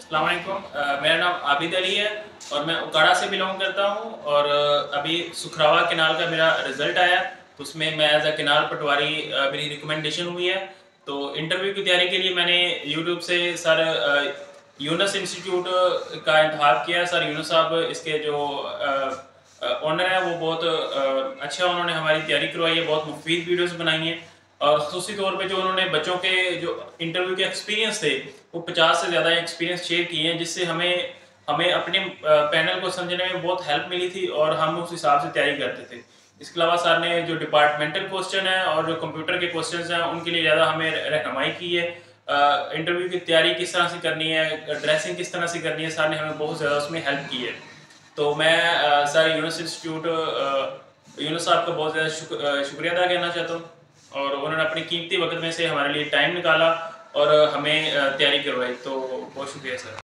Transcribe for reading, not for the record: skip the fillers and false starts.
अस्सलाम वालेकुम। मेरा नाम आबिद अली है और मैं उकाड़ा से बिलोंग करता हूँ। और अभी सुखरावा केनाल का मेरा रिज़ल्ट आया, तो उसमें मैं एज़ अ केनाल पटवारी मेरी रिकमेंडेशन हुई है। तो इंटरव्यू की तैयारी के लिए मैंने यूट्यूब से सर यूनुस इंस्टीट्यूट का इंतखाब किया। सर यूनुस साहब इसके जो ओनर हैं वो बहुत अच्छा उन्होंने हमारी तैयारी करवाई है, बहुत मुफीद वीडियोस बनाई हैं। और ख़ुसूसी तौर पे जो उन्होंने बच्चों के जो इंटरव्यू के एक्सपीरियंस थे वो 50 से ज़्यादा एक्सपीरियंस शेयर किए हैं, जिससे हमें हमें अपने पैनल को समझने में बहुत हेल्प मिली थी और हम उस हिसाब से तैयारी करते थे। इसके अलावा सर ने जो डिपार्टमेंटल क्वेश्चन है और जो कंप्यूटर के क्वेश्चन हैं उनके लिए ज़्यादा हमें रहनुमाई की है। इंटरव्यू की तैयारी किस तरह से करनी है, ड्रेसिंग किस तरह से करनी है, सर ने हमें बहुत ज़्यादा उसमें हेल्प की है। तो मैं सर यूनुस इंस्टीट्यूट यूनुस साहब का बहुत ज़्यादा शुक्रिया अदा करना चाहता हूँ। और उन्होंने अपने कीमती वक्त में से हमारे लिए टाइम निकाला और हमें तैयारी करवाई। तो बहुत शुक्रिया सर।